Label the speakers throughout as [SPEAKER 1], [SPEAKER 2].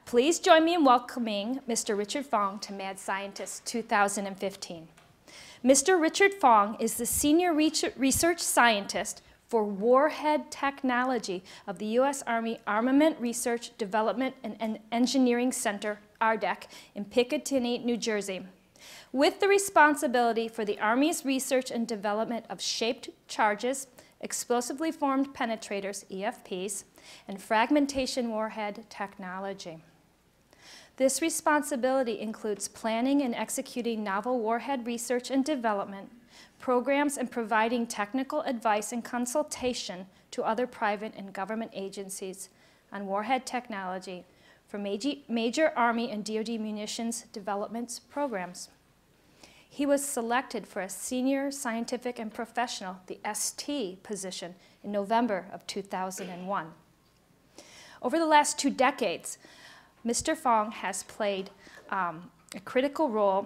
[SPEAKER 1] Please join me in welcoming Mr. Richard Fong to Mad Scientist 2015. Mr. Richard Fong is the Senior Research Scientist for Warhead Technology of the U.S. Army Armament Research, Development, and Engineering Center, ARDEC, in Picatinny, New Jersey, with the responsibility for the Army's research and development of shaped charges, explosively formed penetrators, EFPs, and fragmentation warhead technology. This responsibility includes planning and executing novel warhead research and development programs and providing technical advice and consultation to other private and government agencies on warhead technology for major Army and DoD munitions development programs. He was selected for a Senior Scientific and Professional, the ST position, in November of 2001. Over the last 2 decades, Mr. Fong has played a critical role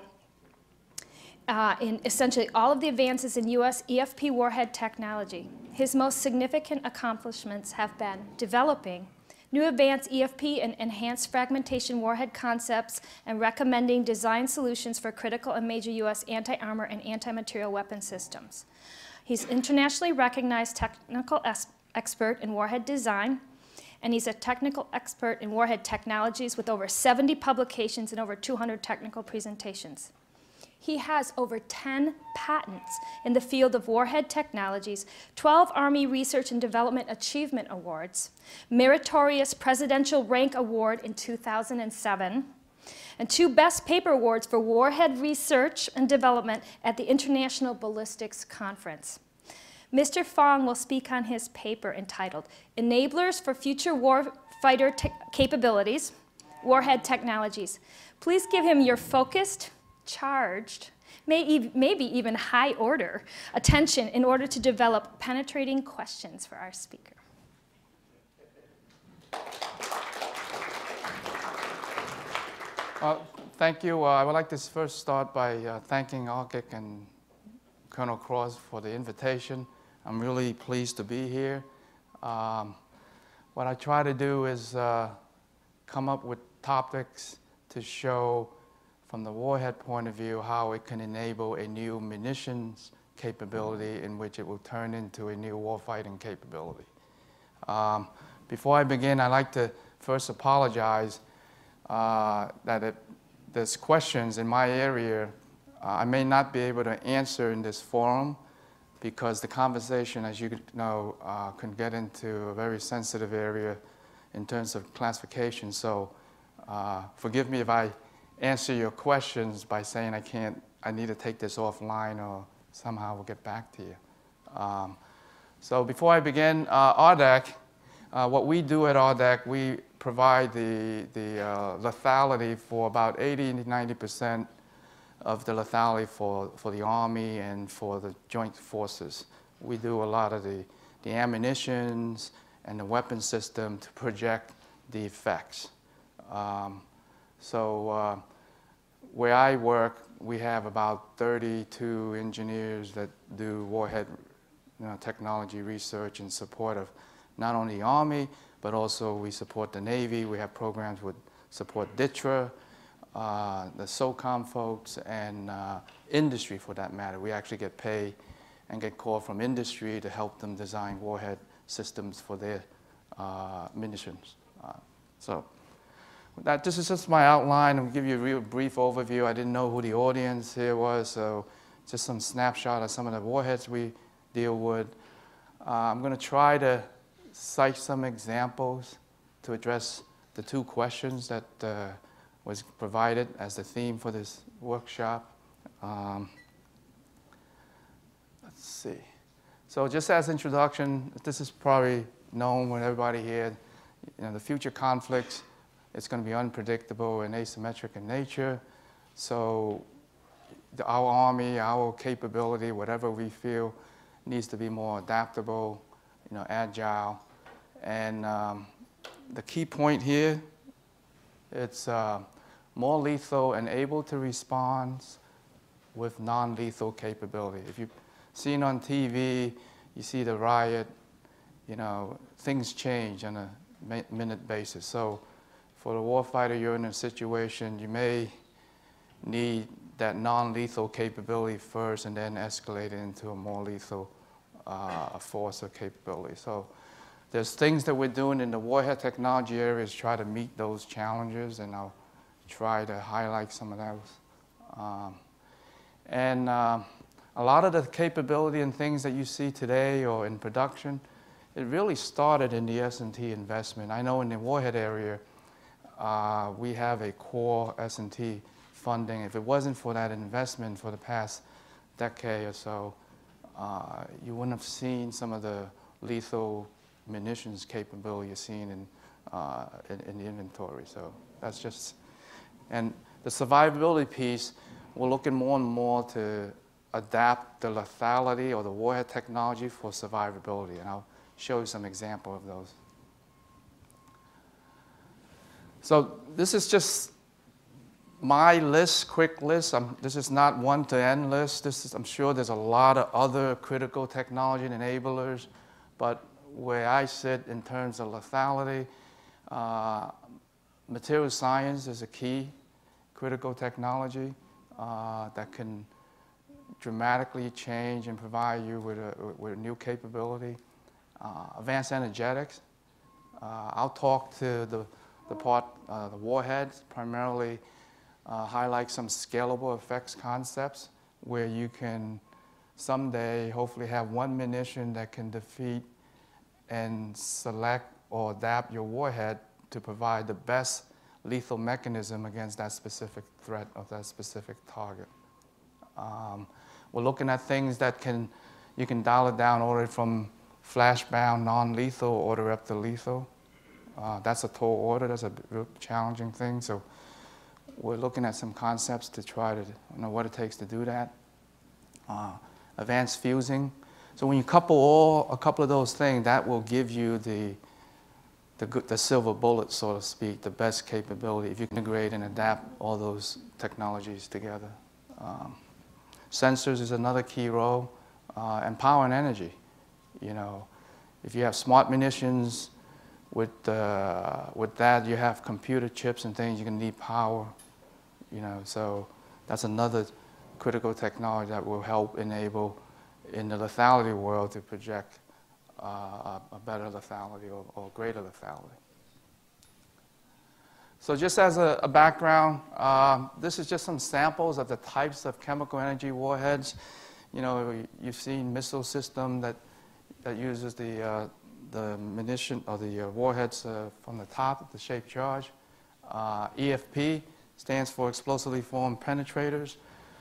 [SPEAKER 1] in essentially all of the advances in U.S. EFP warhead technology. His most significant accomplishments have been developing new advanced EFP and enhanced fragmentation warhead concepts and recommending design solutions for critical and major U.S. anti-armor and anti-material weapon systems. He's internationally recognized technical expert in warhead design, and he's a technical expert in warhead technologies with over 70 publications and over 200 technical presentations. He has over 10 patents in the field of warhead technologies, 12 Army Research and Development Achievement Awards, Meritorious Presidential Rank Award in 2007, and 2 Best Paper Awards for Warhead Research and Development at the International Ballistics Conference. Mr. Fong will speak on his paper entitled Enablers for Future Warfighter Capabilities, Warhead Technologies. Please give him your focused, charged, maybe even high order attention in order to develop penetrating questions for our speaker.
[SPEAKER 2] Thank you. I would like to first start by thanking ARDEC and Colonel Cross for the invitation. I'm really pleased to be here. What I try to do is come up with topics to show from the warhead point of view how it can enable a new munitions capability in which it will turn into a new warfighting capability. Before I begin, I'd like to first apologize that there's questions in my area I may not be able to answer in this forum because the conversation, as you know, can get into a very sensitive area in terms of classification. So forgive me if I answer your questions by saying I need to take this offline or somehow we'll get back to you. So before I begin, ARDEC, what we do at ARDEC, we provide the lethality for about 80 to 90% of the lethality for the Army and for the joint forces. We do a lot of the ammunitions and the weapon system to project the effects. Where I work, we have about 32 engineers that do warhead technology research in support of not only the Army, but also we support the Navy. We have programs with support DTRA, the SOCOM folks, and industry for that matter. We actually get paid and get called from industry to help them design warhead systems for their munitions. This is just my outline. I'll give you a real brief overview. I didn't know who the audience here was, so just some snapshot of some of the warheads we deal with. I'm going to try to cite some examples to address the 2 questions that was provided as the theme for this workshop. Let's see. So just as introduction, this is probably known with everybody here. The future conflicts, it's going to be unpredictable and asymmetric in nature. So our Army, our capability, whatever we feel, needs to be more adaptable, agile. And the key point here, it's more lethal and able to respond with non-lethal capability. If you've seen on TV, you see the riot, things change on a minute basis. So for the warfighter, you're in a situation you may need that non-lethal capability first and then escalate it into a more lethal force or capability. So there's things that we're doing in the Warhead Technology area to try to meet those challenges, and I'll try to highlight some of those. A lot of the capability and things that you see today or in production, it really started in the S&T investment. I know in the Warhead area, we have a core S&T funding. If it wasn't for that investment for the past decade or so, you wouldn't have seen some of the lethal munitions capability you're seeing in the inventory. So that's just, and the survivability piece, we're looking more and more to adapt the lethality or the warhead technology for survivability, and I'll show you some example of those. So this is just my list, quick list. This is not one-to-end list. I'm sure there's a lot of other critical technology enablers, but where I sit in terms of lethality, material science is a key critical technology that can dramatically change and provide you with a new capability. Advanced energetics. I'll talk to the warheads, primarily highlight some scalable effects concepts where you can someday hopefully have one munition that can defeat and select or adapt your warhead to provide the best lethal mechanism against that specific threat of that specific target. We're looking at things that you can dial it down all the way from flash-bound, non-lethal, all the way up to lethal. That's a tall order. That's a real challenging thing. So we're looking at some concepts to try to know what it takes to do that. Advanced fusing. So when you couple a couple of those things, that will give you the silver bullet, so to speak, the best capability if you can integrate and adapt all those technologies together. Sensors is another key role, and power and energy. You know, if you have smart munitions, with that you have computer chips and things, you're going to need power. You know, so that's another critical technology that will help enable in the lethality world to project a better lethality or greater lethality. So just as a background, this is just some samples of the types of chemical energy warheads. You know, you've seen missile system that uses the munition or the warheads from the top, the shaped charge. EFP stands for explosively formed penetrators.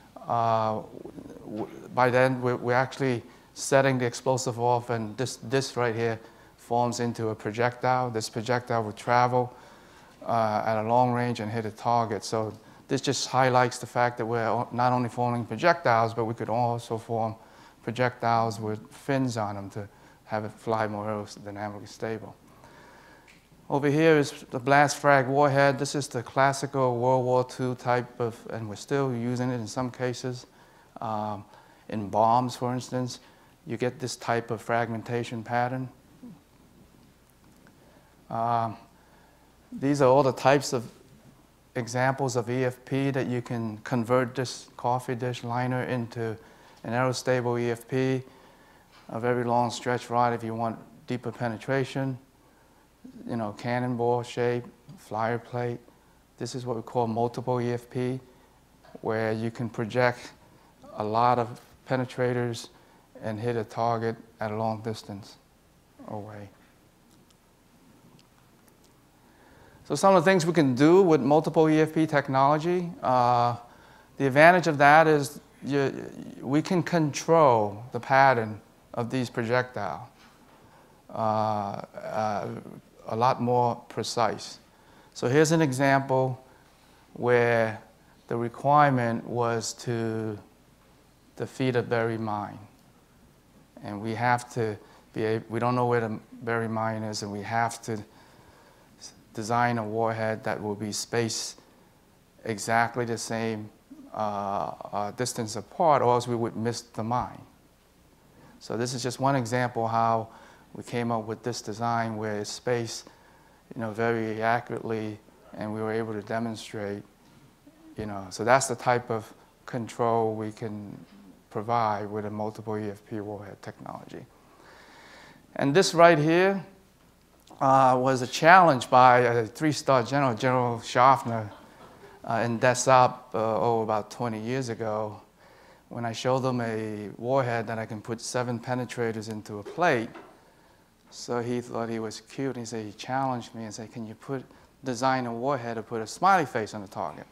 [SPEAKER 2] By then, we're actually setting the explosive off, and this right here forms into a projectile. This projectile would travel at a long range and hit a target. So this just highlights the fact that we're not only forming projectiles, but we could also form projectiles with fins on them to have it fly more aerodynamically stable. Over here is the blast frag warhead. This is the classical World War II type of, and we're still using it in some cases. In bombs, for instance, you get this type of fragmentation pattern. These are all the types of examples of EFP that you can convert this coffee dish liner into an aerostable EFP, a very long stretch rod if you want deeper penetration, you know, cannonball shape, flyer plate. This is what we call multiple EFP, where you can project a lot of penetrators and hit a target at a long distance away. So some of the things we can do with multiple EFP technology, the advantage of that is we can control the pattern of these projectiles a lot more precise. So here's an example where the requirement was to defeat a buried mine. And we have to we don't know where the buried mine is, and we have to design a warhead that will be spaced exactly the same distance apart, or else we would miss the mine. So this is just one example how we came up with this design where it's spaced, you know, very accurately and we were able to demonstrate, so that's the type of control we can provide with a multiple EFP warhead technology. And this right here was a challenge by a 3-star general, General Schaffner, in Dessau about 20 years ago, when I showed them a warhead that I can put 7 penetrators into a plate. So he thought he was cute. He challenged me and said, can you design a warhead to put a smiley face on the target?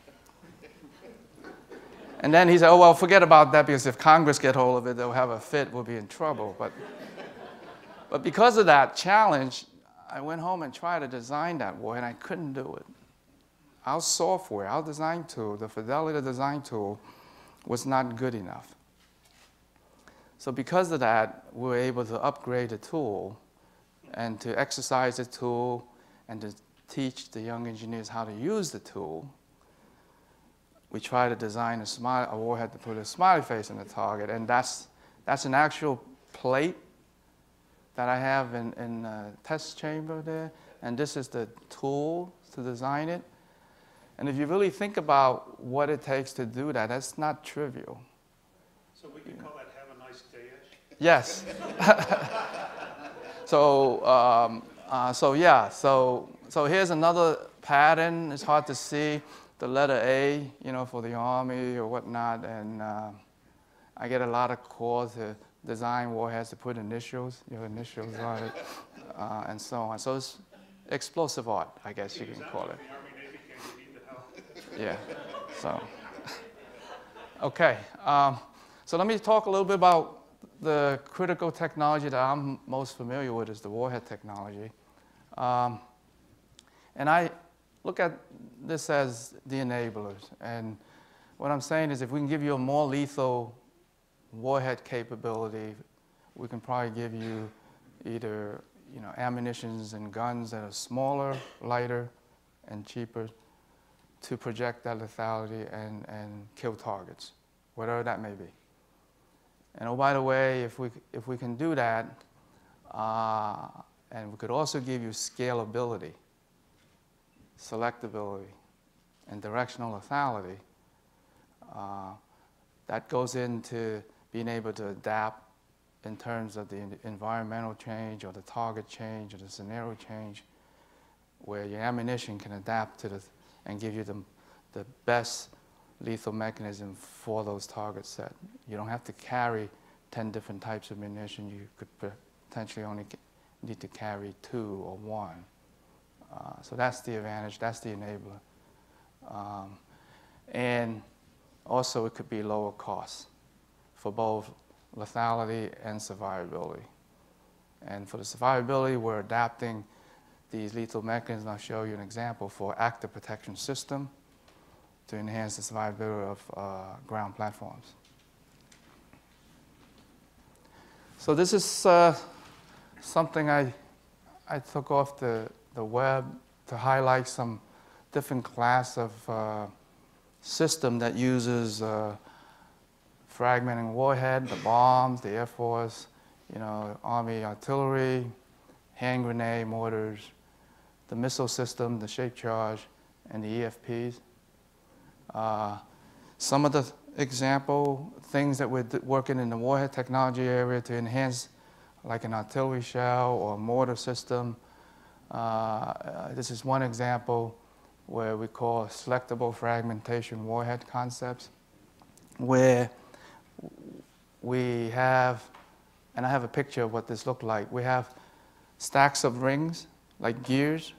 [SPEAKER 2] And then he said, oh, well, forget about that, because if Congress get hold of it, they'll have a fit, we'll be in trouble. But because of that challenge, I went home and tried to design that warhead, and I couldn't do it. Our software, our design tool, the fidelity design tool, was not good enough. So because of that, we were able to upgrade the tool and to exercise the tool and to teach the young engineers how to use the tool. We try to design a warhead to put a smiley face on the target, and that's an actual plate that I have in a test chamber there, and this is the tool to design it. And if you really think about what it takes to do that, that's not trivial.
[SPEAKER 3] So we can call that "Have a Nice Day-ish"?
[SPEAKER 2] Yes. So here's another pattern. It's hard to see. The letter A, for the Army or whatnot, and I get a lot of calls to design warheads to put your initials on it, and so on. So it's explosive art, I guess you can call it.
[SPEAKER 3] The Army, Navy, can you need the help?
[SPEAKER 2] Yeah. So, okay. So let me talk a little bit about the critical technology that I'm most familiar with is the warhead technology, and I look at this as the enablers. And what I'm saying is if we can give you a more lethal warhead capability, we can probably give you either ammunitions and guns that are smaller, lighter, and cheaper to project that lethality and kill targets, whatever that may be. And oh, by the way, if we can do that, and we could also give you scalability, selectability, and directional lethality, that goes into being able to adapt in terms of the environmental change or the target change or the scenario change, where your ammunition can adapt to and give you the best lethal mechanism for those target set. You don't have to carry 10 different types of ammunition. You could potentially only need to carry 2 or 1. So that's the advantage, that's the enabler. And also it could be lower cost for both lethality and survivability. And for the survivability, we're adapting these lethal mechanisms. I'll show you an example for active protection system to enhance the survivability of ground platforms. So this is something I took off the web to highlight some different class of system that uses fragmenting warhead, the bombs, the Air Force, Army artillery, hand grenade mortars, the missile system, the shape charge, and the EFPs. Some of the example things that we're working in the warhead technology area to enhance, like an artillery shell or a mortar system. This is one example where we call selectable fragmentation warhead concepts, where we have, and I have a picture of what this looked like. We have stacks of rings, like gears,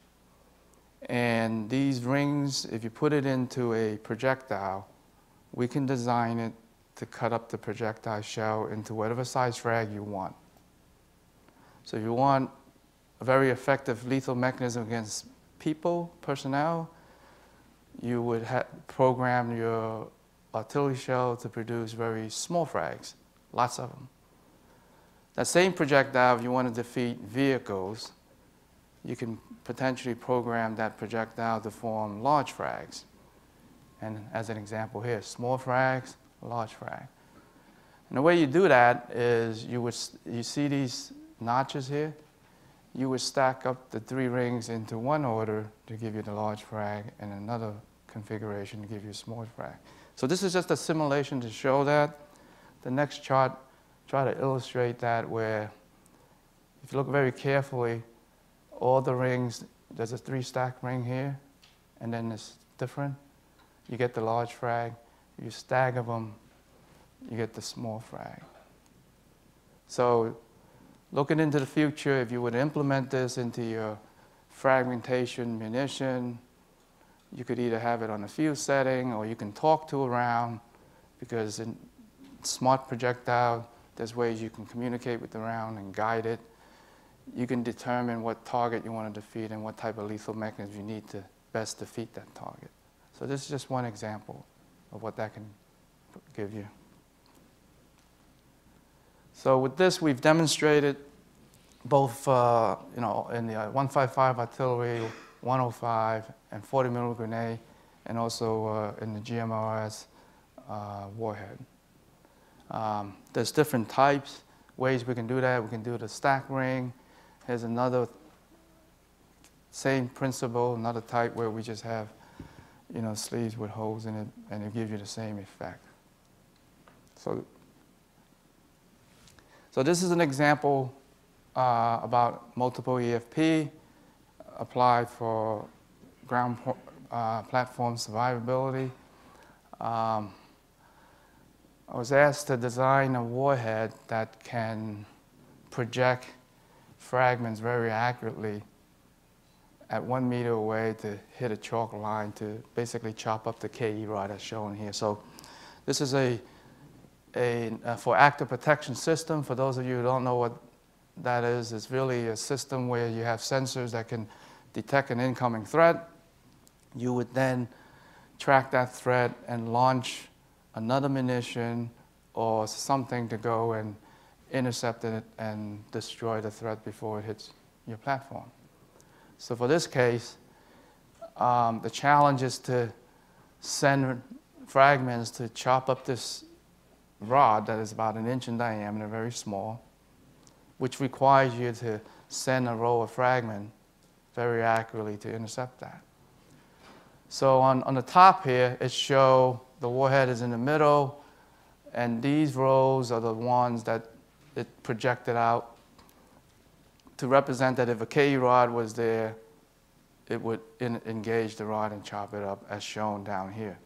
[SPEAKER 2] and these rings, if you put it into a projectile, we can design it to cut up the projectile shell into whatever size frag you want. So if you want a very effective lethal mechanism against people, personnel, you would program your artillery shell to produce very small frags, lots of them. That same projectile, if you want to defeat vehicles, you can potentially program that projectile to form large frags. And as an example here, small frags, large frag. And the way you do that is you see these notches here? you would stack up the 3 rings into one order to give you the large frag and another configuration to give you a small frag. So this is just a simulation to show that. The next chart, try to illustrate that, where if you look very carefully, all the rings, there's a 3-stack ring here, and then it's different. You get the large frag. You stagger them, you get the small frag. So looking into the future, if you would implement this into your fragmentation munition, you could either have it on a fuse setting, or you can talk to a round, because in smart projectile, there's ways you can communicate with the round and guide it. You can determine what target you want to defeat and what type of lethal mechanism you need to best defeat that target. So this is just one example of what that can give you. So with this, we've demonstrated both, in the 155 artillery, 105, and 40mm grenade, and also in the GMLRS warhead. There's different types, ways we can do that. We can do the stack ring. Here's another same principle, another type where we just have sleeves with holes in it, and it gives you the same effect. So this is an example about multiple EFP applied for ground platform survivability. I was asked to design a warhead that can project fragments very accurately at 1 meter away to hit a chalk line to basically chop up the KE rod as shown here. So this is for active protection system. For those of you who don't know what that is, it's really a system where you have sensors that can detect an incoming threat. You would then track that threat and launch another munition or something to go and intercept it and destroy the threat before it hits your platform. So for this case, the challenge is to send fragments to chop up this rod that is about 1 inch in diameter, very small, which requires you to send a row of fragments very accurately to intercept that. So on the top here, it shows the warhead is in the middle, and these rows are the ones that it projected out to represent that if a KE rod was there, it would engage the rod and chop it up, as shown down here.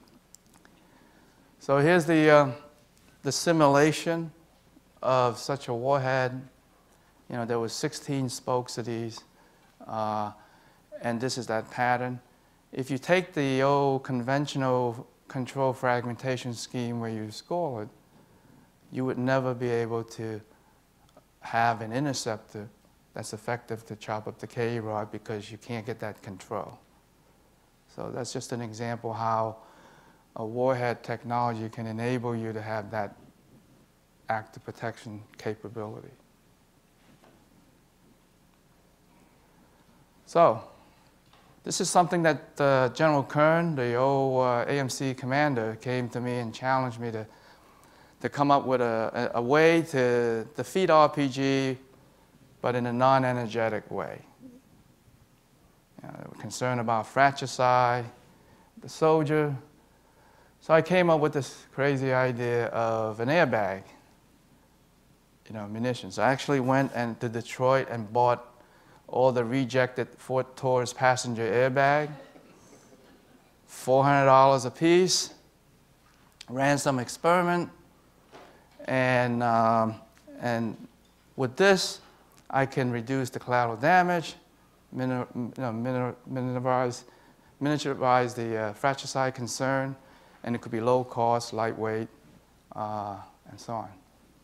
[SPEAKER 2] So here's the simulation of such a warhead. There was 16 spokes of these, and this is that pattern. If you take the old conventional control fragmentation scheme where you score it, you would never be able to have an interceptor that's effective to chop up the KE rod because you can't get that control. So that's just an example how a warhead technology can enable you to have that active protection capability. So this is something that General Kern, the old AMC commander, came to me and challenged me to come up with a way to defeat RPG, but in a non-energetic way. They were concerned about fratricide, the soldier. So I came up with this crazy idea of an airbag, munitions. I actually went to Detroit and bought all the rejected Fort Taurus passenger airbag, $400 a piece, ran some experiment, and with this, I can reduce the collateral damage, miniaturize the fratricide concern, and it could be low cost, lightweight, and so on.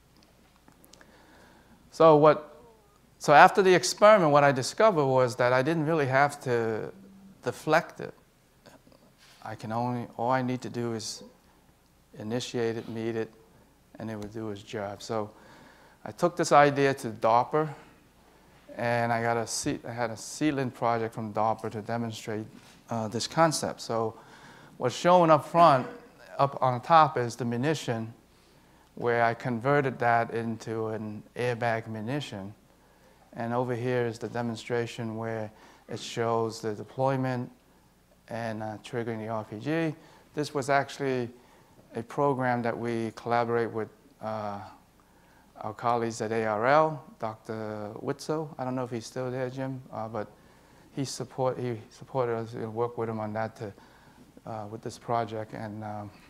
[SPEAKER 2] So after the experiment, what I discovered was that I didn't really have to deflect it. All I need to do is initiate it, meet it, and it would do its job. So I took this idea to DARPA, and I had a seedling project from DARPA to demonstrate this concept. So what's shown up front, up on top, is the munition, where I converted that into an airbag munition. And over here is the demonstration where it shows the deployment and triggering the RPG. This was actually a program that we collaborate with our colleagues at ARL, Dr. Witzel. I don't know if he's still there, Jim, but he supported us, work with him on that with this project. And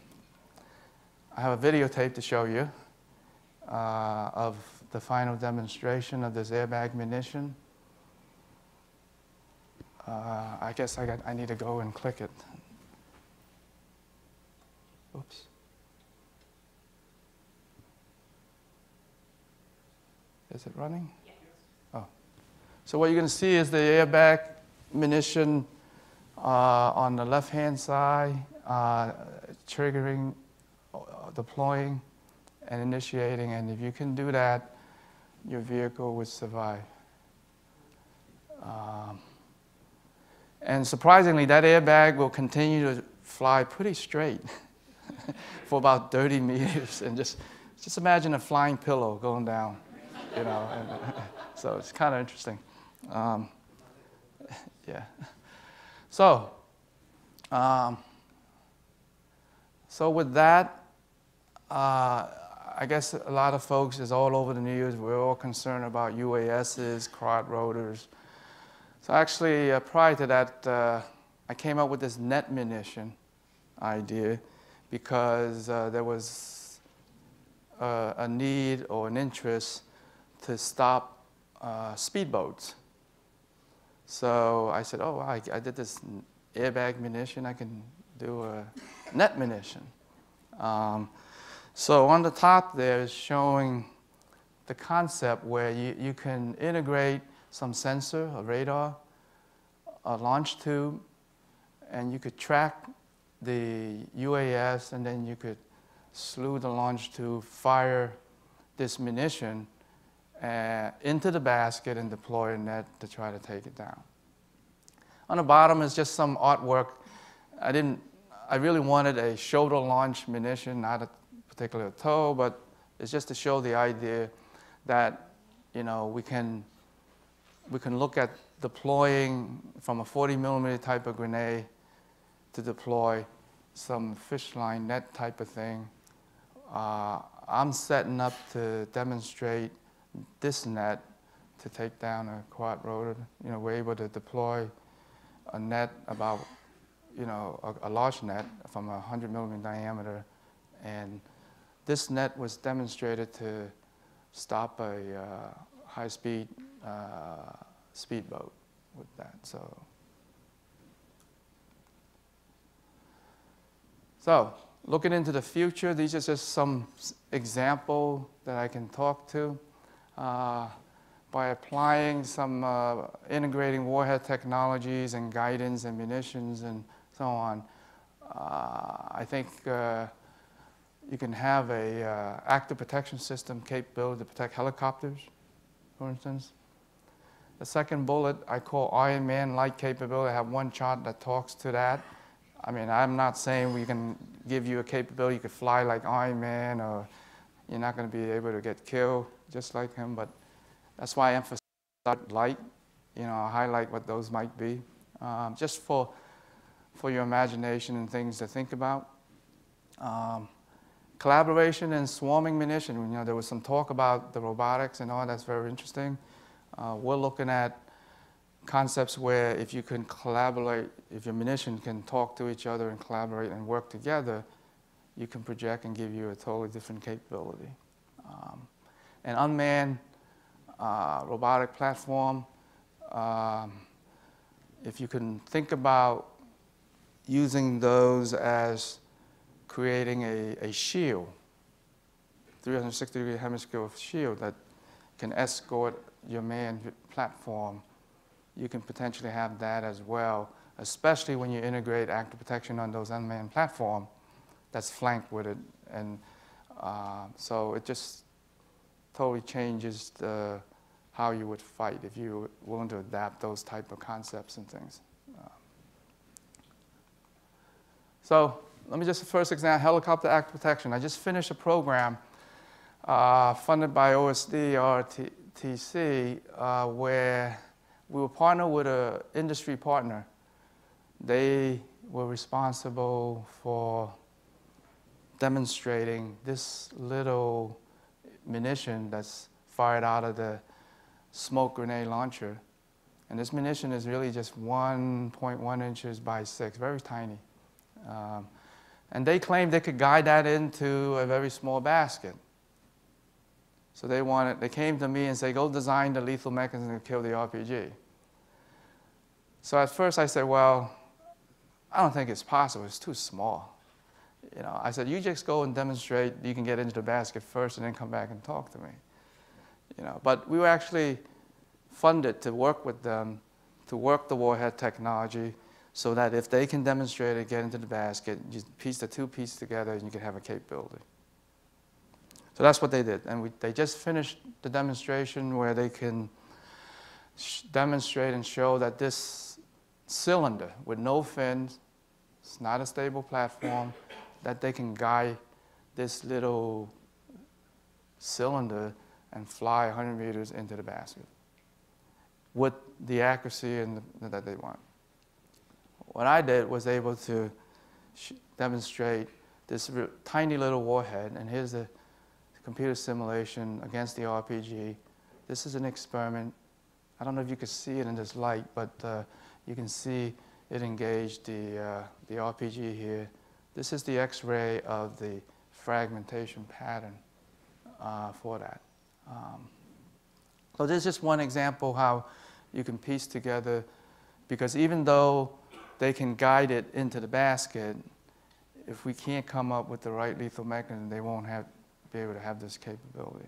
[SPEAKER 2] I have a videotape to show you of the final demonstration of this airbag munition. I guess I need to go and click it. Oops. Is it running? Yes. Oh. So what you're going to see is the airbag munition on the left-hand side, triggering, deploying, and initiating. And if you can do that, your vehicle would survive. And surprisingly, that airbag will continue to fly pretty straight for about 30 meters. And just imagine a flying pillow going down, you know. So it's kind of interesting. Yeah. So with that, I guess a lot of folks is all over the news. We're all concerned about UASs, quad rotors. So actually, prior to that, I came up with this net munition idea because there was a need or an interest to stop speedboats. So I said, oh, I did this airbag munition. I can do a net munition. So on the top there is showing the concept where you can integrate some sensor, a radar, a launch tube, and you could track the UAS, and then you could slew the launch tube, fire this munition into the basket and deploy a net to try to take it down. On the bottom is just some artwork. I really wanted a shoulder launch munition, not a particular toe, but it's just to show the idea that, you know, we can look at deploying from a 40 millimeter type of grenade to deploy some fish line net type of thing. I'm setting up to demonstrate this net to take down a quad rotor. You know, we're able to deploy a net about, you know, a large net from a 100 millimeter diameter. And this net was demonstrated to stop a high-speed speedboat with that. So looking into the future, these are just some example that I can talk to. By applying some integrating warhead technologies and guidance and munitions and so on, I think you can have a active protection system capability to protect helicopters, for instance. The second bullet I call Iron Man-like capability. I have one chart that talks to that. I mean, I'm not saying we can give you a capability you could fly like Iron Man, or you're not going to be able to get killed just like him, but that's why I emphasize light, you know, highlight what those might be, just for your imagination and things to think about. Collaboration and swarming munition. You know, there was some talk about the robotics and all. That's very interesting. We're looking at concepts where if you can collaborate, if your munition can talk to each other and collaborate and work together, you can project and give you a totally different capability. An unmanned robotic platform, if you can think about using those as creating a shield, 360-degree hemisphere shield that can escort your manned platform, you can potentially have that as well, especially when you integrate active protection on those unmanned platform that's flanked with it. And so it just totally changes how you would fight if you were willing to adapt those type of concepts and things. So let me just first examine helicopter active protection. I just finished a program funded by OSD, TC, where we were partnered with an industry partner. They were responsible for demonstrating this little munition that's fired out of the smoke grenade launcher. And this munition is really just 1.1 inches by 6, very tiny. And they claimed they could guide that into a very small basket. So they came to me and said, go design the lethal mechanism to kill the RPG. So at first I said, well, I don't think it's possible, it's too small. You know, I said, you just go and demonstrate you can get into the basket first and then come back and talk to me. You know, but we were actually funded to work with them, to work the Warhead Technology, so that if they can demonstrate it, get into the basket, you piece the two pieces together and you can have a capability. So that's what they did. And they just finished the demonstration where they can demonstrate and show that this cylinder with no fins, it's not a stable platform, that they can guide this little cylinder and fly 100 meters into the basket with the accuracy that they want. What I did was able to demonstrate this tiny little warhead, and here's the computer simulation against the RPG. This is an experiment. I don't know if you can see it in this light, but you can see it engaged the RPG here. This is the X-ray of the fragmentation pattern for that. So this is just one example how you can piece together, because even though they can guide it into the basket, if we can't come up with the right lethal mechanism, they won't be able to have this capability.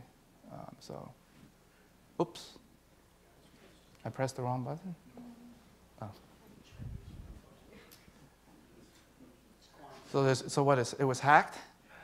[SPEAKER 2] Oops, I pressed the wrong button? Oh. So what is, it was hacked?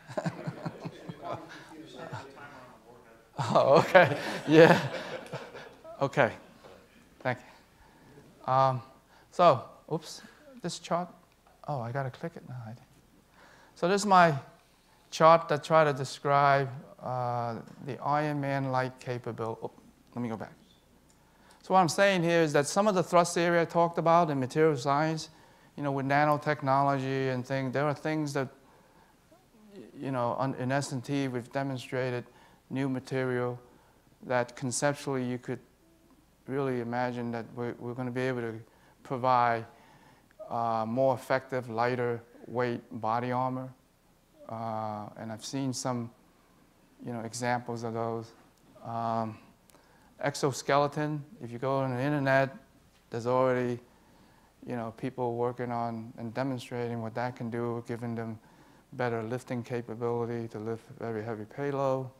[SPEAKER 2] Oh, okay, yeah. Okay, thank you. Oops, this chart, oh, I gotta click it now. So this is my chart that try to describe the Iron Man-like capability. Oh, let me go back. So what I'm saying here is that some of the thrust area I talked about in material science, you know, with nanotechnology and things, there are things that, you know, in S&T we've demonstrated new material that conceptually you could really imagine that we're going to be able to provide more effective, lighter weight body armor. And I've seen some, you know, examples of those. Exoskeleton, if you go on the internet, there's already, you know, people working on and demonstrating what that can do, giving them better lifting capability to lift very heavy payload.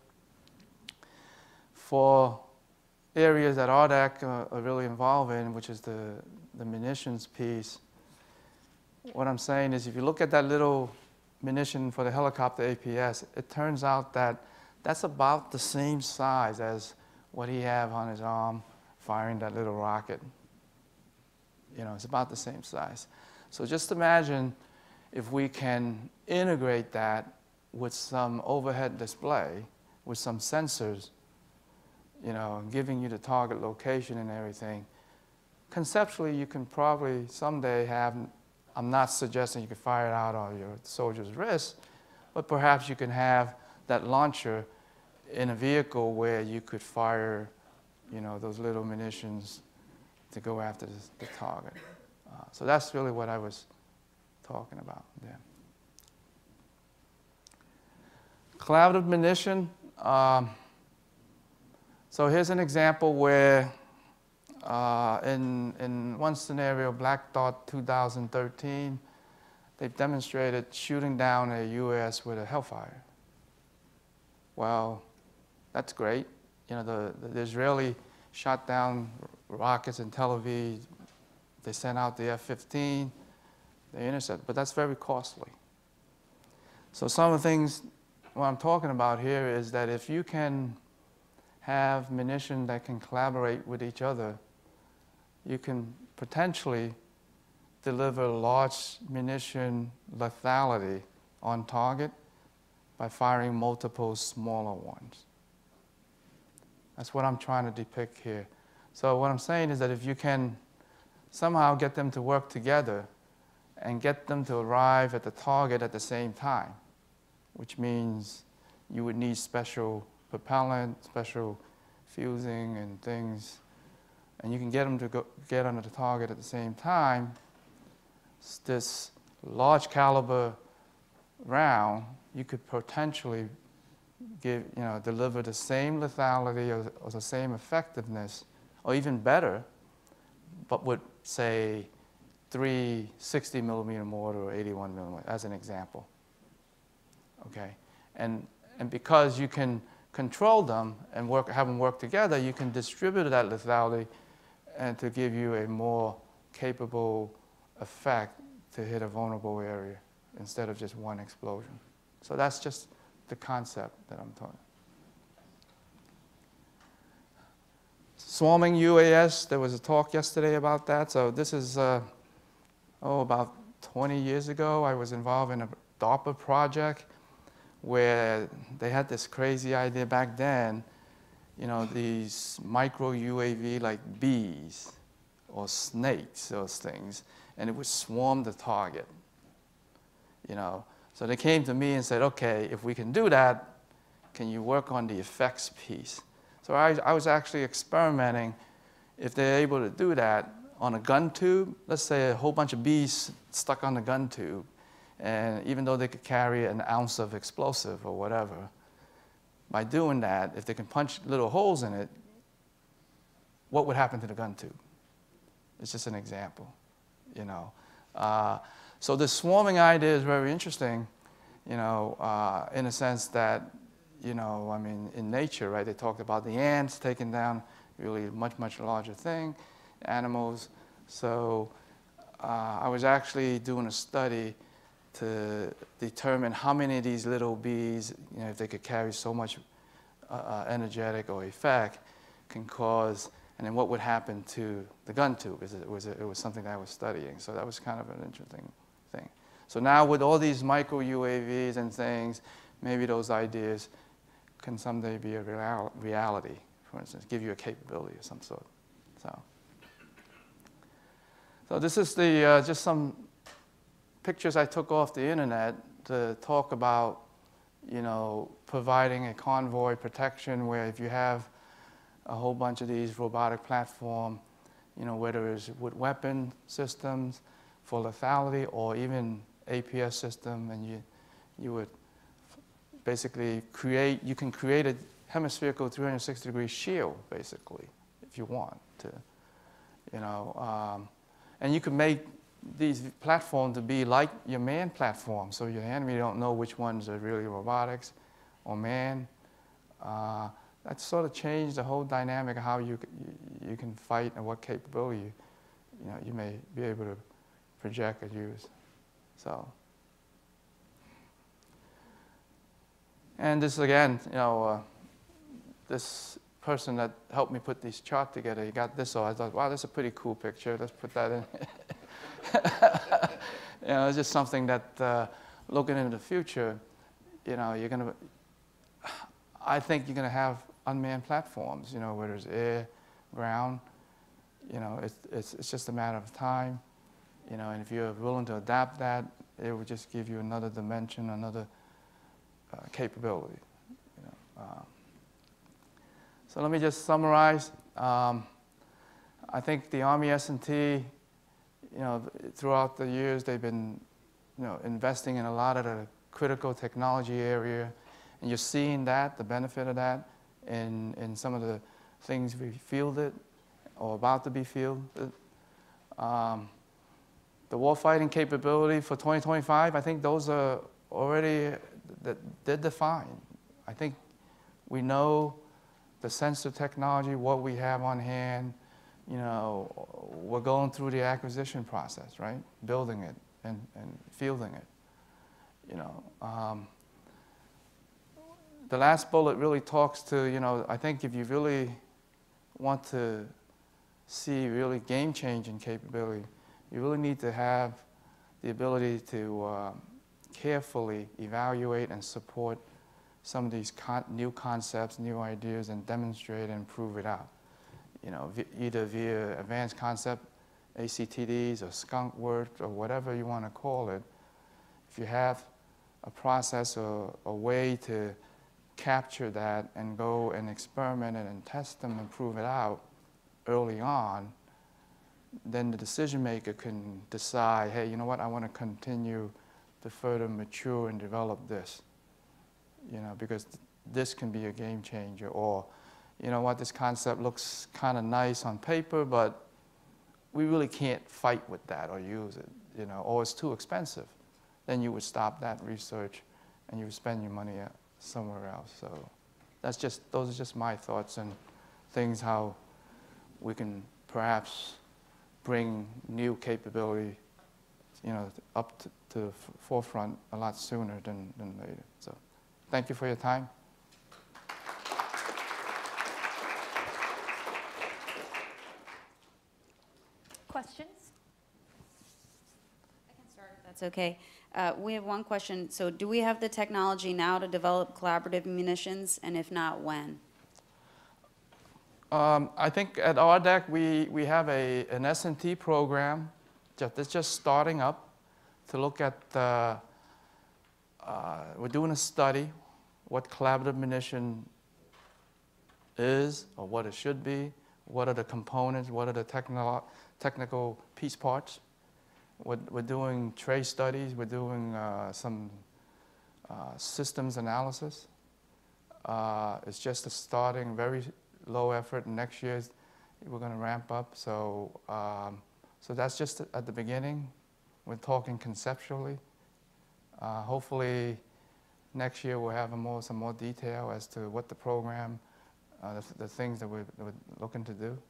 [SPEAKER 2] For areas that RDAC are really involved in, which is the munitions piece, what I'm saying is if you look at that little munition for the helicopter APS, it turns out that that's about the same size as what he have on his arm firing that little rocket. You know, it's about the same size. So just imagine if we can integrate that with some overhead display, with some sensors, you know, giving you the target location and everything. Conceptually, you can probably someday have, I'm not suggesting you can fire it out on your soldier's wrist, but perhaps you can have that launcher in a vehicle where you could fire, you know, those little munitions to go after the target. So that's really what I was talking about there. Collaborative munition. So here's an example where in one scenario, Black Dot 2013, they've demonstrated shooting down a US with a Hellfire. Well, that's great. You know, the Israeli shot down rockets in Tel Aviv. They sent out the F-15. They intercept, but that's very costly. So some of the things, what I'm talking about here is that if you can have munition that can collaborate with each other, you can potentially deliver large munition lethality on target by firing multiple smaller ones. That's what I'm trying to depict here. So what I'm saying is that if you can somehow get them to work together and get them to arrive at the target at the same time, which means you would need special propellant, special fusing and things, and you can get them to get under the target at the same time, this large caliber round, you could potentially deliver the same lethality or the same effectiveness, or even better, but with, say, 3 60-millimeter mortar or 81 millimeter, as an example. Okay, and because you can control them and have them work together, you can distribute that lethality and to give you a more capable effect to hit a vulnerable area instead of just one explosion. So that's just the concept that I'm talking. Swarming UAS, there was a talk yesterday about that. So this is, about 20 years ago, I was involved in a DARPA project where they had this crazy idea back then, these micro UAV like bees or snakes, those things, and it would swarm the target, So they came to me and said, okay, if we can do that, can you work on the effects piece? So I was actually experimenting if they're able to do that on a gun tube. Let's say a whole bunch of bees stuck on the gun tube, and even though they could carry an ounce of explosive or whatever, by doing that, if they can punch little holes in it, what would happen to the gun tube? It's just an example, So the swarming idea is very interesting, in a sense that, in nature, right, they talked about the ants taking down really much larger thing, animals. So I was actually doing a study to determine how many of these little bees, if they could carry so much energetic or effect, can cause, and then what would happen to the gun tube. It was something that I was studying. So that was kind of an interesting thing. So now with all these micro UAVs and things, maybe those ideas can someday be a reality, for instance, give you a capability of some sort. So this is the just some pictures I took off the internet to talk about, providing a convoy protection where if you have a whole bunch of these robotic platform, whether it's with weapon systems for lethality or even APS system, and you would basically you can create a hemispherical 360-degree shield, basically, if you want to, and you can make these platforms to be like your manned platform, so your enemy don't know which ones are really robotics or manned. That sort of changed the whole dynamic of how you can fight and what capability you may be able to project or use. So, and this again, this person that helped me put these charts together, he got this, so I thought, wow, that's a pretty cool picture. Let's put that in. It's just something that, looking into the future, I think you're gonna have unmanned platforms, whether it's air, ground, it's just a matter of time, and if you're willing to adapt that, it will just give you another dimension, another capability. So let me just summarize. I think the Army S&T, throughout the years, they've been, investing in a lot of the critical technology area, and you're seeing that, the benefit of that, in some of the things we fielded or about to be fielded. The warfighting capability for 2025, I think those are already, they're defined. I think we know the sensor technology, what we have on hand, we're going through the acquisition process, right? Building it and fielding it, The last bullet really talks to, I think if you really want to see really game-changing capability, you really need to have the ability to carefully evaluate and support some of these new concepts, new ideas, and demonstrate and prove it out. You know, either via advanced concept, ACTDs, or skunk work, or whatever you want to call it. If you have a process or a way to capture that and go and experiment it and test them and prove it out early on, then the decision maker can decide, hey, you know what, I want to continue to further mature and develop this. You know, because this can be a game changer, or, you know what, this concept looks kind of nice on paper, but we really can't fight with that or use it, you know, or it's too expensive. Then you would stop that research and you would spend your money somewhere else. So those are just my thoughts and things how we can perhaps bring new capability, you know, up to the forefront a lot sooner than later. So thank you for your time.
[SPEAKER 1] Questions?
[SPEAKER 4] I can start if that's okay. We have one question. So do we have the technology now to develop collaborative munitions, and if not, when?
[SPEAKER 2] I think at RDEC we have an S&T program that's just starting up to look at, we're doing a study what collaborative munition is or what it should be, what are the components, what are the technical piece parts. We're doing trace studies, we're doing some systems analysis. It's just a starting, very low effort, and next year we're going to ramp up. So, so that's just at the beginning. We're talking conceptually. Hopefully next year we'll have some more detail as to what the program, the things that we're looking to do.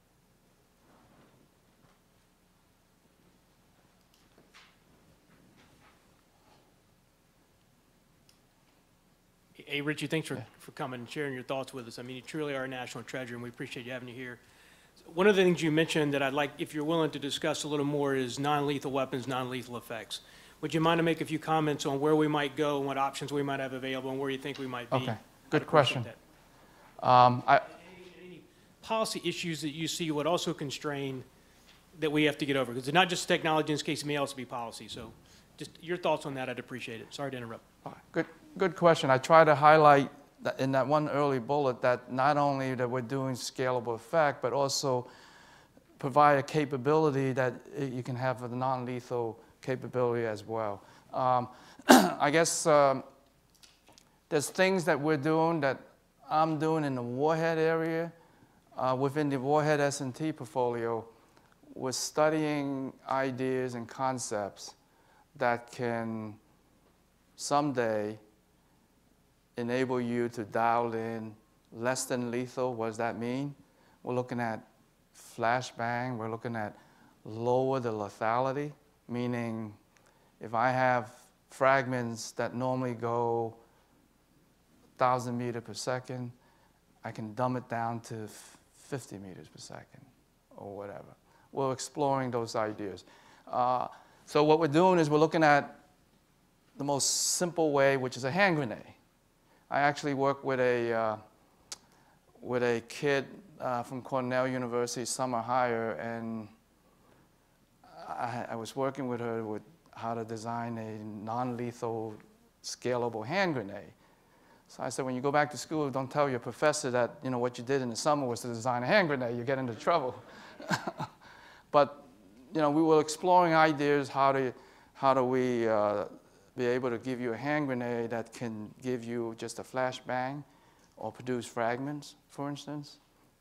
[SPEAKER 5] Hey, Richie, thanks for coming and sharing your thoughts with us. I mean, you truly are a national treasure, and we appreciate you having you here. One of the things you mentioned that I'd like, if you're willing to discuss a little more, is non-lethal weapons, non-lethal effects. Would you mind to make a few comments on where we might go and what options we might have available and where you think we might be?
[SPEAKER 2] Okay, good question.
[SPEAKER 5] Any policy issues that you see would also constrain that we have to get over? Because it's not just technology, in this case, it may also be policy. So just your thoughts on that, I'd appreciate it. Sorry to interrupt.
[SPEAKER 2] Good question. I try to highlight that in that one early bullet that not only that we're doing scalable effect, but also provide a capability that you can have a non-lethal capability as well. I guess there's things that we're doing that I'm doing in the warhead area. Within the warhead S&T portfolio, we're studying ideas and concepts that can someday enable you to dial in less than lethal. What does that mean? We're looking at flashbang. We're looking at lower the lethality, meaning if I have fragments that normally go 1,000 meters per second, I can dumb it down to 50 meters per second or whatever. We're exploring those ideas. So what we're doing is we're looking at the most simple way, which is a hand grenade. I actually work with a kid from Cornell University, summer hire, and I was working with her with how to design a non-lethal, scalable hand grenade. So I said, when you go back to school, don't tell your professor that what you did in the summer was to design a hand grenade. You get into trouble. But we were exploring ideas. How do we be able to give you a hand grenade that can give you just a flashbang or produce fragments, for instance.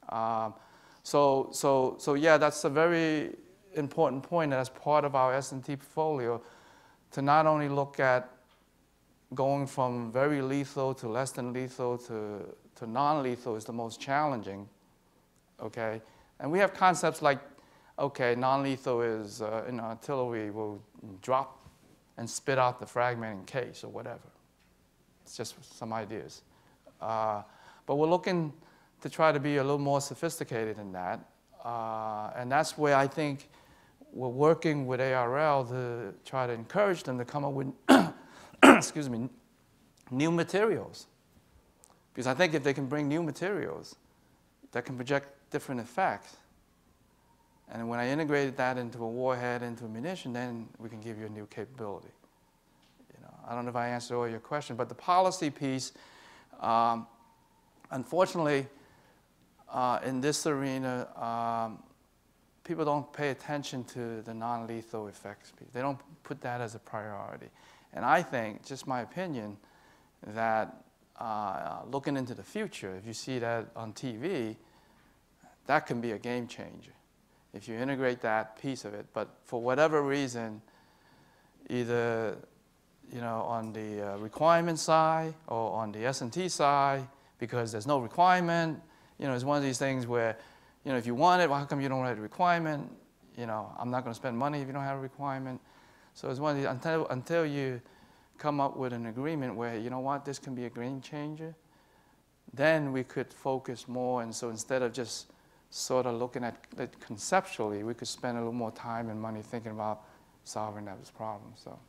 [SPEAKER 2] So yeah, that's a very important point as part of our S&T portfolio, to not only look at going from very lethal to less than lethal to non-lethal is the most challenging, okay? And we have concepts like, okay, non-lethal is artillery will drop and spit out the fragment in case or whatever. It's just some ideas. But we're looking to try to be a little more sophisticated in that. And that's where I think we're working with ARL to try to encourage them to come up with excuse me, new materials. Because I think if they can bring new materials that can project different effects, and when I integrated that into a warhead, into a munition, then we can give you a new capability. You know, I don't know if I answered all your questions, but the policy piece, unfortunately, in this arena, people don't pay attention to the non-lethal effects piece. They don't put that as a priority. And I think, just my opinion, that looking into the future, if you see that on TV, that can be a game changer if you integrate that piece of it. But for whatever reason, either on the requirement side or on the S&T side, because there's no requirement, it's one of these things where, if you want it, well, how come you don't write a requirement? I'm not going to spend money if you don't have a requirement. So it's one of these, until you come up with an agreement where, you know what, this can be a game changer, then we could focus more. And so instead of just sort of looking at it conceptually, we could spend a little more time and money thinking about solving those problems. So.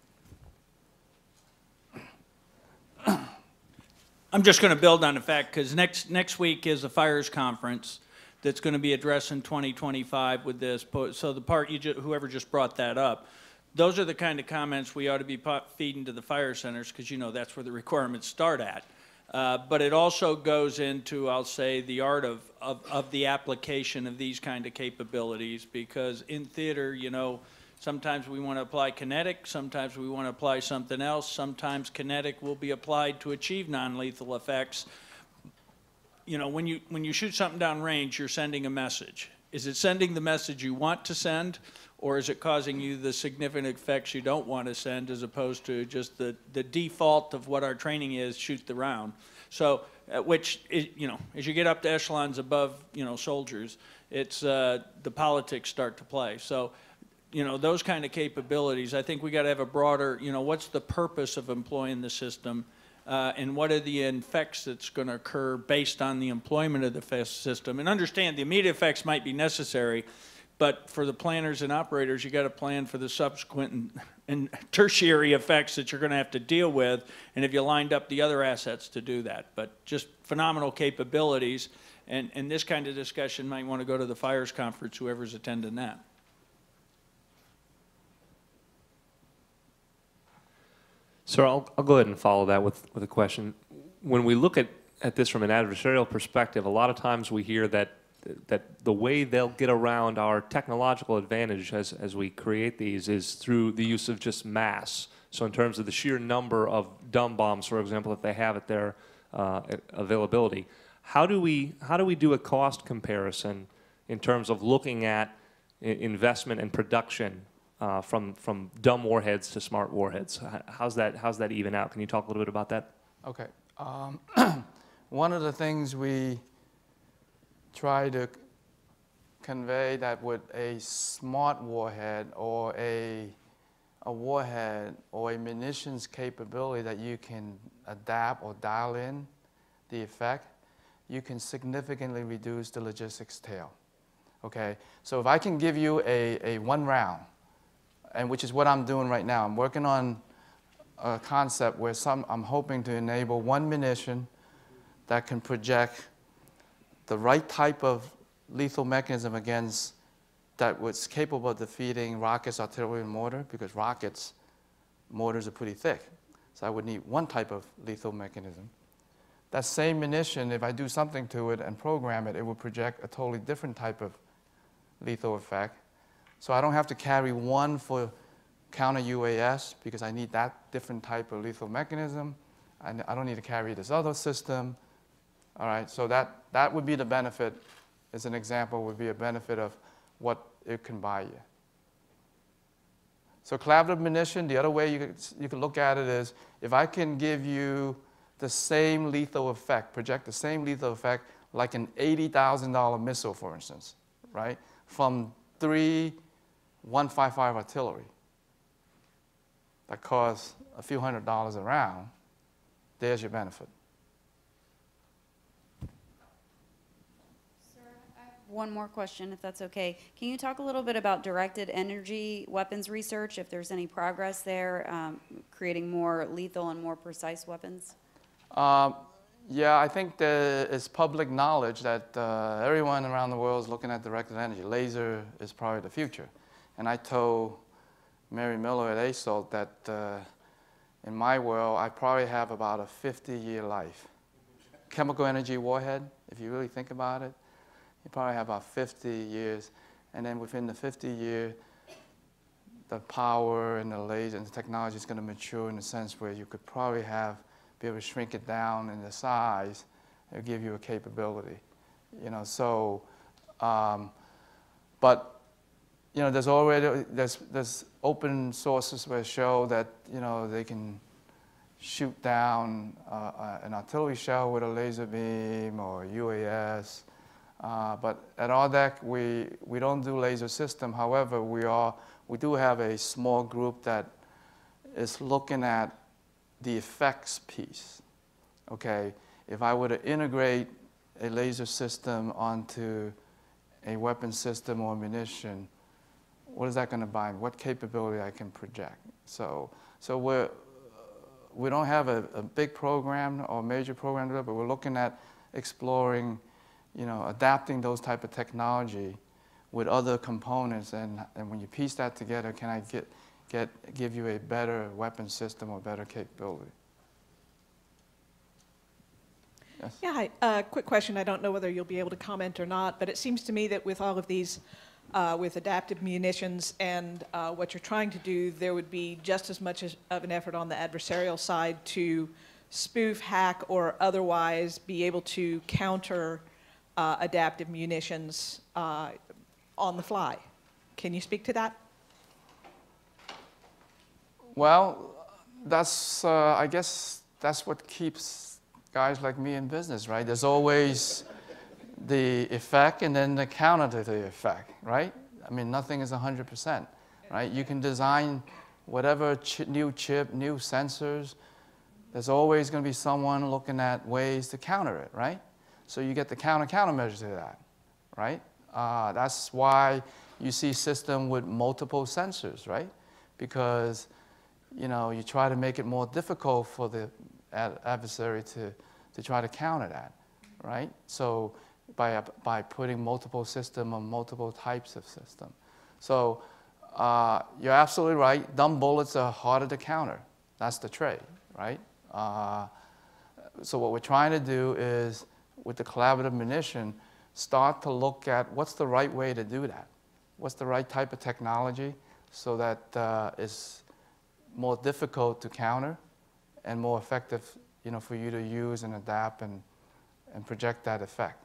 [SPEAKER 6] I'm just going to build on the fact, because next week is a fires conference that's going to be addressing 2025 with this. So the part whoever just brought that up, those are the kind of comments we ought to be feeding to the fire centers, because that's where the requirements start at. But it also goes into, I'll say, the art of the application of these kind of capabilities, because in theater, sometimes we want to apply kinetic, sometimes we want to apply something else, sometimes kinetic will be applied to achieve non-lethal effects. When you shoot something down range, you're sending a message. Is it sending the message you want to send, or is it causing you the significant effects you don't want to send, as opposed to just the default of what our training is, shoot the round? So, which is, as you get up to echelons above, soldiers, it's the politics start to play. So, those kind of capabilities, I think we got to have a broader, what's the purpose of employing the system, and what are the effects that's going to occur based on the employment of the system? And understand the immediate effects might be necessary, but for the planners and operators, you got to plan for the subsequent and tertiary effects that you're going to have to deal with, and if you lined up the other assets to do that. But just phenomenal capabilities, and this kind of discussion might want to go to the fires conference, whoever's attending that.
[SPEAKER 7] So I'll go ahead and follow that with a question. When we look at this from an adversarial perspective, a lot of times we hear that the way they'll get around our technological advantage as we create these is through the use of just mass. So in terms of the sheer number of dumb bombs, for example, that they have at their availability, how do we do a cost comparison in terms of looking at investment and production from dumb warheads to smart warheads? How's that even out? Can you talk a little bit about that?
[SPEAKER 2] Okay. One of the things we try to convey that with a smart warhead or a warhead or a munitions capability that you can adapt or dial in the effect, you can significantly reduce the logistics tail. Okay? So if I can give you a one round, and which is what I'm doing right now, I'm working on a concept where I'm hoping to enable one munition that can project the right type of lethal mechanism against that was capable of defeating rockets, artillery, and mortar, because mortars are pretty thick. So I would need one type of lethal mechanism. That same munition, if I do something to it and program it, it will project a totally different type of lethal effect. So I don't have to carry one for counter UAS because I need that different type of lethal mechanism. I don't need to carry this other system. All right, so that would be the benefit, as an example, would be a benefit of what it can buy you. So collaborative munition, the other way you can look at it is, if I can give you the same lethal effect, project the same lethal effect, like an $80,000 missile, for instance, right, from 3 155 artillery that costs a few $100s a round, there's your benefit.
[SPEAKER 4] Sir, I have one more question, if that's okay. Can you talk a little bit about directed energy weapons research, if there's any progress there, creating more lethal and more precise weapons?
[SPEAKER 2] Yeah, I think that it's public knowledge that everyone around the world is looking at directed energy. Laser is probably the future. And I told Mary Miller at ASALT that in my world, I probably have about a 50-year life. Chemical energy warhead, if you really think about it, you probably have about 50 years. And then within the 50 years, the power and the laser and the technology is going to mature in the sense where you could probably be able to shrink it down in the size and give you a capability. You know, so, but, you know, there's already, there's open sources where show that, you know, they can shoot down an artillery shell with a laser beam or UAS. But at RDEC, we don't do laser system. However, we do have a small group that is looking at the effects piece. Okay, if I were to integrate a laser system onto a weapon system or munition, what is that going to buy me? What capability I can project? So we don't have a big program or major program, but we're looking at exploring, you know, adapting those type of technology with other components, and when you piece that together, can I give you a better weapon system or better capability? Yes?
[SPEAKER 8] Yeah, hi. Quick question. I don't know whether you'll be able to comment or not, but it seems to me that with all of these, with adaptive munitions and what you're trying to do, there would be just as much of an effort on the adversarial side to spoof, hack, or otherwise be able to counter adaptive munitions on the fly. Can you speak to that?
[SPEAKER 2] Well, that's, I guess that's what keeps guys like me in business, right? There's always the effect and then the counter to the effect, right? I mean, nothing is 100%, right? You can design whatever new chip, new sensors. There's always going to be someone looking at ways to counter it, right? So you get the countermeasure to that, right? That's why you see system with multiple sensors, right? Because, you know, you try to make it more difficult for the adversary to try to counter that, right? So by putting multiple system on multiple types of system. So you're absolutely right. Dumb bullets are harder to counter. That's the trade, right? So what we're trying to do is, with the collaborative munition, start to look at what's the right way to do that. What's the right type of technology so that it's more difficult to counter and more effective, you know, for you to use and adapt and project that effect.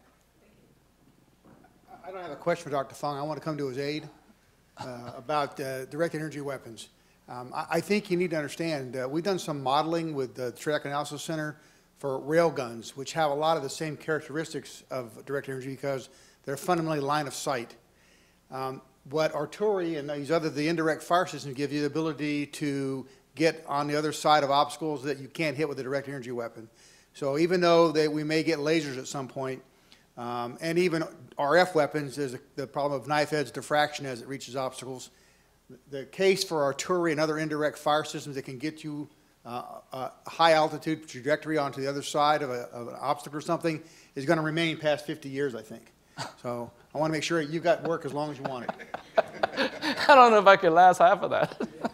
[SPEAKER 9] I don't have a question for Dr. Fong. I want to come to his aid about directed energy weapons. I think you need to understand, we've done some modeling with the TRADOC Analysis Center for rail guns, which have a lot of the same characteristics of directed energy because they're fundamentally line of sight. What artillery and the indirect fire systems give you the ability to get on the other side of obstacles that you can't hit with a directed energy weapon. So even though we may get lasers at some point, and even RF weapons, there's the problem of knife edge diffraction as it reaches obstacles. The case for artillery and other indirect fire systems that can get you a high altitude trajectory onto the other side of an obstacle or something is going to remain past 50 years, I think. So I want to make sure you've got work as long as you want it.
[SPEAKER 2] I don't know if I can last half of that.